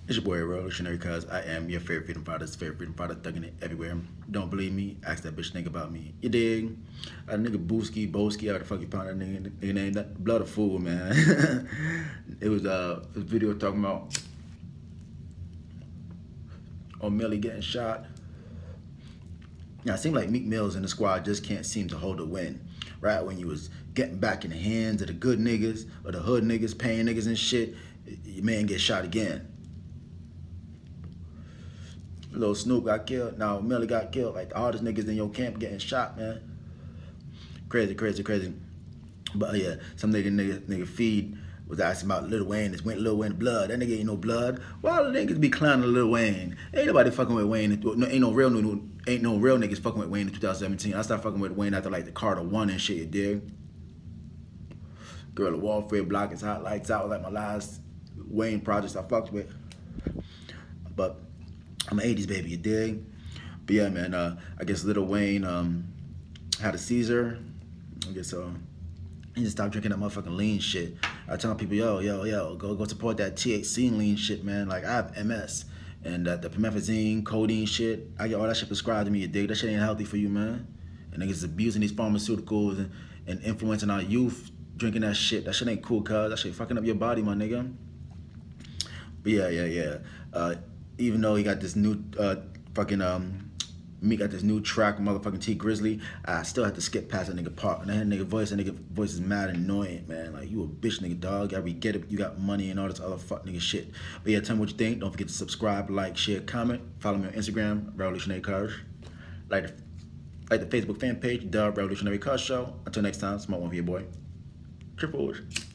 It's your boy Revolutionary Cuz. I am your favorite freedom fighter, thugging it everywhere. Don't believe me? Ask that bitch nigga about me. You dig? A nigga Booski, Boski, how the fuck you found that nigga name? That blood of fool, man. It was a video talking about O'Malley getting shot. Now, it seemed like Meek Mills and the squad just can't seem to hold a win. Right when you was getting back in the hands of the good niggas or the hood niggas, paying niggas and shit, your man gets shot again. Little Snoop got killed. Now O'Malley got killed. Like all these niggas in your camp getting shot, man. Crazy, crazy, crazy. But yeah, some nigga feed was asking about Lil Wayne. This went Lil Wayne blood. That nigga ain't no blood. Why the niggas be clowning Lil Wayne? Ain't nobody fucking with Wayne. Ain't no real niggas fucking with Wayne in 2017. I started fucking with Wayne after like the Carter 1 and shit, you dig? Guerrilla Warfare, Block is Hot, Lights Out was like my last Wayne projects I fucked with. But I'm an 80s baby, you dig? But yeah, man, I guess Lil Wayne had a seizure. I guess he just stopped drinking that motherfucking lean shit. I tell people, yo, go support that THC lean shit, man. Like I have MS and the promethazine, codeine shit. I get all that shit prescribed to me, you dig? That shit ain't healthy for you, man. And niggas abusing these pharmaceuticals and influencing our youth drinking that shit. That shit ain't cool, cuz. That shit fucking up your body, my nigga. But yeah. Even though he got this new Meek got this new track, motherfucking T Grizzly, I still have to skip past that nigga part. And that nigga voice is mad annoying, man. Like, you a bitch nigga, dog. I get it, you got money and all this other fuck nigga shit. But yeah, tell me what you think. Don't forget to subscribe, like, share, comment. Follow me on Instagram, Revolutionary Cuz. Like the Facebook fan page, The Revolutionary Cuz Show. Until next time, smart one for your boy. Triple.